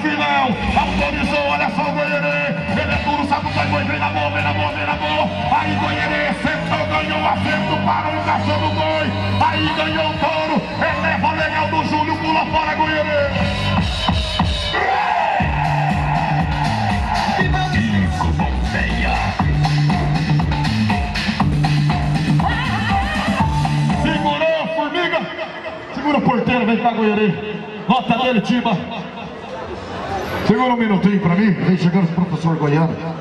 final. Autorizou, olha só o Goierê. Ele é duro, sabe o que foi? Vem na mão, vem na mão, vem na mão. Aí Goierê sentou, ganhou o acerto, parou o cachorro do Goi. Aí ganhou o touro. Eleva legal do Júlio, pula fora Goierê. Kiko Bombeia. Segurou, formiga. Segura o porteiro, vem cá, Goierê. Nota dele, Tiba. Segura um minutinho pra mim, vem chegando o professor Goiano.